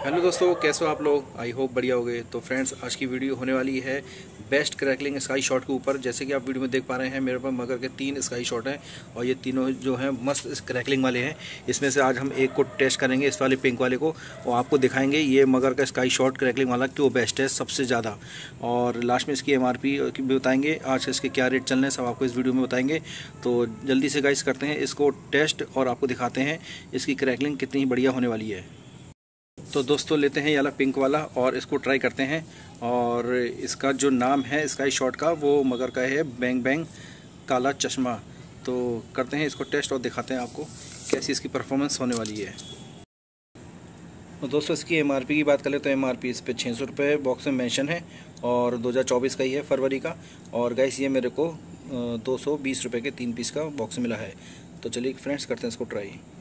Hello दोस्तों, कैसे हो आप लोग। आई होप बढ़िया हो गए। तो फ्रेंड्स, आज की वीडियो होने वाली है बेस्ट क्रैकलिंग स्काई शॉट के ऊपर। जैसे कि आप वीडियो में देख पा रहे हैं, मेरे पास मगर के 3 स्काई शॉट हैं और ये तीनों जो हैं मस्त क्रैकलिंग वाले हैं। इसमें से आज हम एक को टेस्ट करेंगे, इस वाले पिंक वाले को, और आपको दिखाएंगे ये मगर का स्काई शॉट क्रैकलिंग वाला क्यों बेस्ट है सबसे ज़्यादा। और लास्ट में इसकी MRP भी बताएंगे, आज इसके क्या रेट चल रहे हैं सब आपको इस वीडियो में बताएंगे। तो जल्दी से गाइस करते हैं इसको टेस्ट और आपको दिखाते हैं इसकी क्रैकलिंग कितनी बढ़िया होने वाली है। तो दोस्तों, लेते हैं ये वाला पिंक वाला और इसको ट्राई करते हैं। और इसका जो नाम है स्काई शॉट का, वो मगर का है बैंग बैंग काला चश्मा। तो करते हैं इसको टेस्ट और दिखाते हैं आपको कैसी इसकी परफॉर्मेंस होने वाली है। तो दोस्तों, इसकी MRP की बात करें तो MRP इस पर 600 रुपये बॉक्स में मेंशन है और 2024 का ही है, फरवरी का। और गाइस ये मेरे को 220 रुपये के 3 पीस का बॉक्स मिला है। तो चलिए फ्रेंड्स, करते हैं इसको ट्राई।